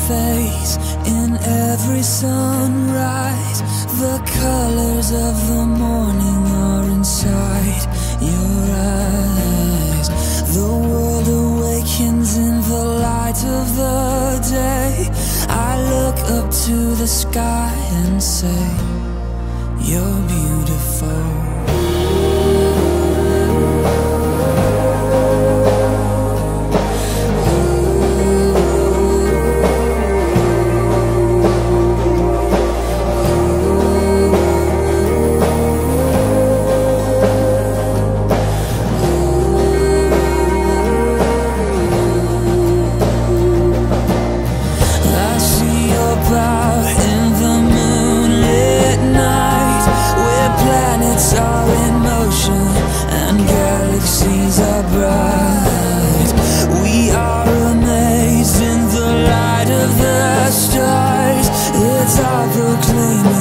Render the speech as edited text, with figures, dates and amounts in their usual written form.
face in every sunrise. The colors of the morning are inside your eyes. The world awakens in the light of the day. I look up to the sky and say, you're beautiful. Are in motion and galaxies are bright. We are amazed in the light of the stars. It's our proclaiming